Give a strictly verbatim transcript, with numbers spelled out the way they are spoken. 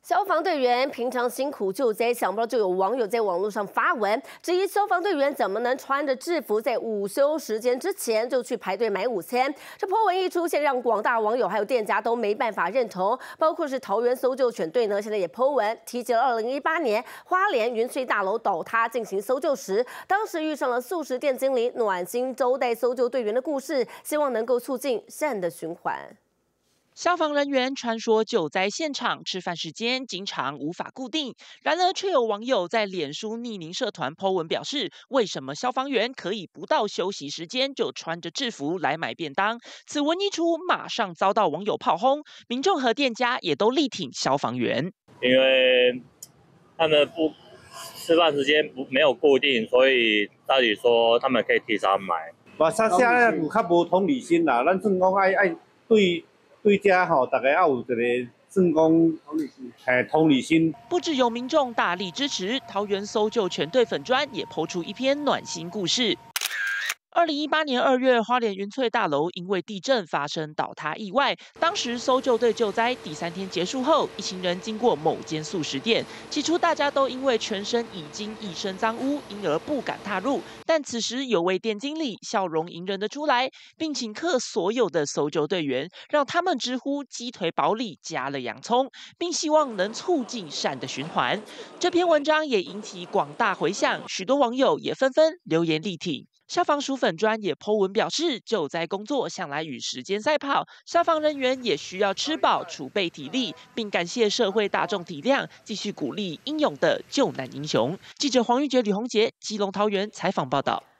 消防队员平常辛苦救灾，想不到就有网友在网络上发文，质疑消防队员怎么能穿着制服在午休时间之前就去排队买午餐。这波文一出现，让广大网友还有店家都没办法认同。包括是桃园搜救犬队呢，现在也 po 文提及了二零一八年花莲云翠大楼倒塌进行搜救时，当时遇上了素食店经理暖心招待搜救队员的故事，希望能够促进善的循环。 消防人员穿梭救灾现场，吃饭时间经常无法固定。然而，却有网友在脸书匿名社团 po 文表示，为什么消防员可以不到休息时间就穿着制服来买便当？此文一出，马上遭到网友炮轰，民众和店家也都力挺消防员， 因为他们不吃饭时间不没有固定，所以照理说他们可以提早买。 哇，现在有较无同理心啦，咱算讲爱爱对。对家吼，大家要有一个算讲，诶，同理心。 不只有民众大力支持，桃园搜救犬队粉专也抛出一篇暖心故事。二零一八年二月，花莲云翠大楼因为地震发生倒塌意外。当时搜救队救灾第三天结束后，一行人经过某间素食店，起初大家都因为全身已经一身脏污，因而不敢踏入。但此时有位店经理笑容迎人的出来，并请客所有的搜救队员，让他们直呼鸡腿堡里加了洋葱，并希望能促进善的循环。这篇文章也引起广大回响，许多网友也纷纷留言力挺。消防署粉专也 po 文表示，救灾工作向来与时间赛跑，消防人员也需要吃饱储备体力，并感谢社会大众体谅，继续鼓励英勇的救难英雄。记者黄玉珏、吕宏杰，基隆桃园采访报道。